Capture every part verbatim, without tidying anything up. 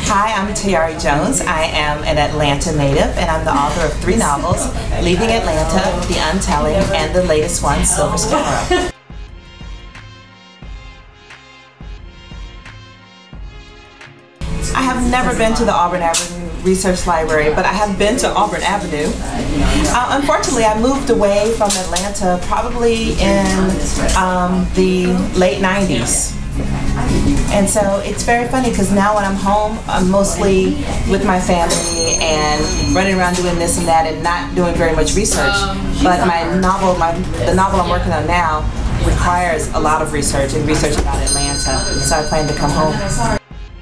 Hi, I'm Tayari Jones. I am an Atlanta native, and I'm the author of three novels, Leaving Atlanta, The Untelling, and the latest one, Silver Sparrow. I have never been to the Auburn Avenue Research Library, but I have been to Auburn Avenue. Uh, unfortunately, I moved away from Atlanta probably in um, the late nineties. And so it's very funny because now when I'm home, I'm mostly with my family and running around doing this and that and not doing very much research. But my novel, my, the novel I'm working on now requires a lot of research and research about Atlanta. So I plan to come home.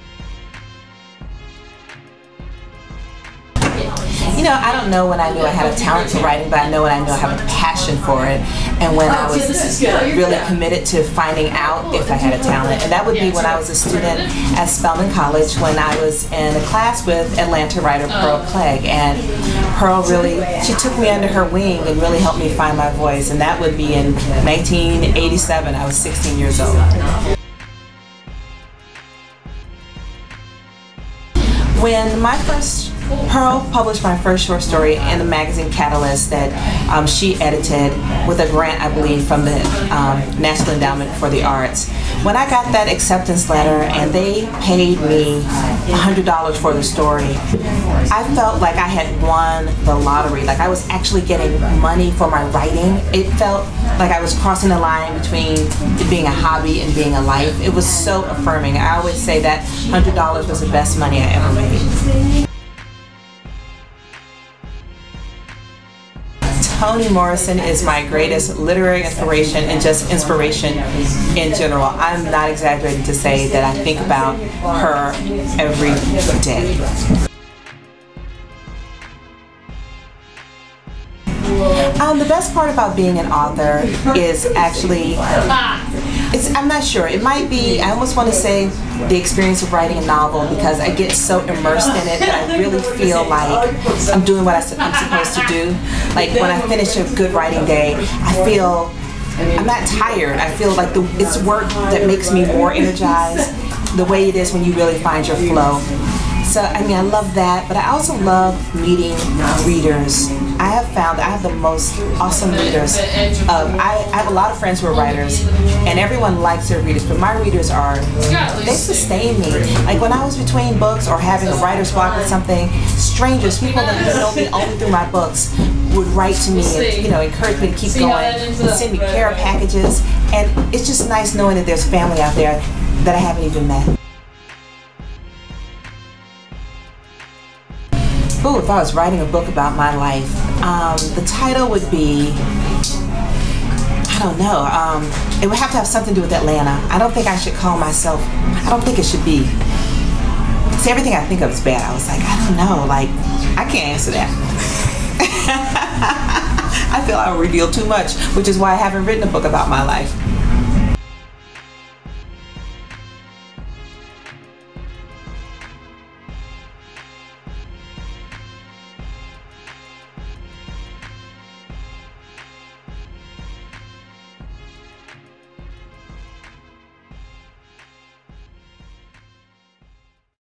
You know, I don't know when I knew I had a talent for writing, but I know when I knew I have a passion for it, and when I was really committed to finding out if I had a talent. And that would be when I was a student at Spelman College, when I was in a class with Atlanta writer Pearl Clegg. And Pearl really, she took me under her wing and really helped me find my voice. And that would be in nineteen eighty-seven. I was sixteen years old. When my first, Pearl published my first short story in the magazine Catalyst that um, she edited with a grant, I believe, from the um, National Endowment for the Arts. When I got that acceptance letter and they paid me one hundred dollars for the story, I felt like I had won the lottery, like I was actually getting money for my writing. It felt like I was crossing the line between it being a hobby and being a life. It was so affirming. I always say that one hundred dollars was the best money I ever made. Toni Morrison is my greatest literary inspiration and just inspiration in general. I'm not exaggerating to say that I think about her every day. Um, the best part about being an author is actually, it's, I'm not sure, it might be, I almost want to say the experience of writing a novel, because I get so immersed in it that I really feel like I'm doing what I'm supposed to do. Like when I finish a good writing day, I feel, I'm not tired, I feel like the, it's work that makes me more energized, the way it is when you really find your flow. So, I mean, I love that, but I also love meeting readers. I have found that I have the most awesome readers. Um, I, I have a lot of friends who are writers, and everyone likes their readers, but my readers are, they sustain me. Like when I was between books or having a writer's block or something, strangers, people that know me only through my books, would write to me and, you know, encourage me to keep going, and send me care packages, and it's just nice knowing that there's family out there that I haven't even met. Ooh, if I was writing a book about my life, um, the title would be, I don't know, um, it would have to have something to do with Atlanta. I don't think I should call myself, I don't think it should be. See, everything I think of is bad. I was like, I don't know, like, I can't answer that. I feel I'll reveal too much, which is why I haven't written a book about my life.